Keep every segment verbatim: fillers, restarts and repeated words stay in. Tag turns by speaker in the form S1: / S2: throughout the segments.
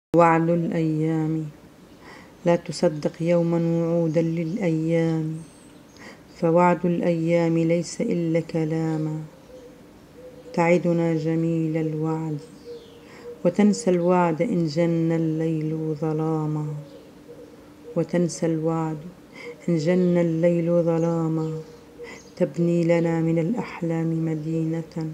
S1: وعد الأيام لا تصدق يوما وعودا للأيام، فوعد الأيام ليس إلا كلاما تعدنا جميل الوعد وتنسى الوعد إن جن الليل ظلاما، وتنسى الوعد إن جن الليل ظلاما، تبني لنا من الأحلام مدينة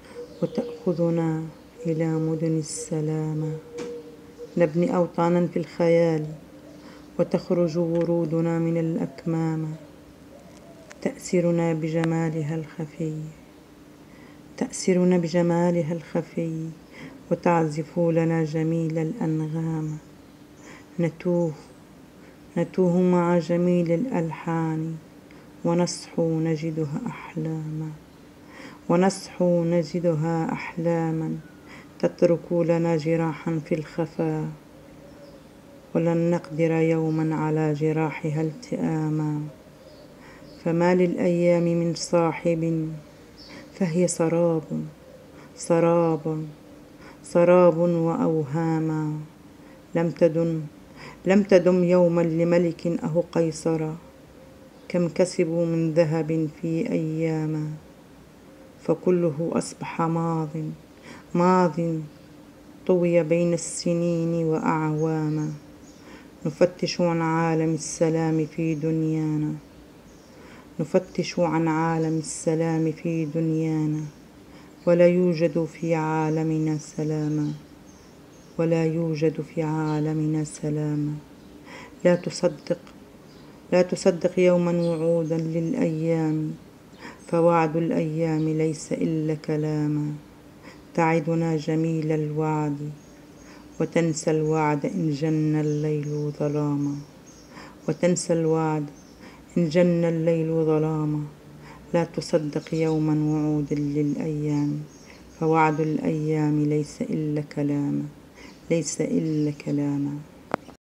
S1: وتأخذنا إلى مدن السلامة، نبني أوطانا في الخيال وتخرج ورودنا من الأكمام، تأسرنا بجمالها الخفي تأسرنا بجمالها الخفي وتعزف لنا جميل الأنغام، نتوه نتوه مع جميل الألحان ونصحو نجدها أحلاما ونصحو نجدها أحلاما تترك لنا جراحا في الخفا، ولن نقدر يوما على جراحها التئاما، فما للأيام من صاحب فهي سراب سراب سراب وأوهاما، لم تدم لم تدم يوما لملك أهو قيصر، كم كسبوا من ذهب في أياما، فكله أصبح ماض ماض طوي بين السنين وأعواما، نفتش عن عالم السلام في دنيانا نفتش عن عالم السلام في دنيانا، ولا يوجد في عالمنا سلاما ولا يوجد في عالمنا سلاما، لا تصدق لا تصدق يوما وعودا للأيام، فوعد الأيام ليس إلا كلاما تعدنا جميل الوعد وتنسى الوعد إن جن الليل ظلاما، وتنسى الوعد إن جن الليل ظلاما، لا تصدق يوما وعودا للأيام، فوعد الأيام ليس إلا كلاما ليس إلا كلاما.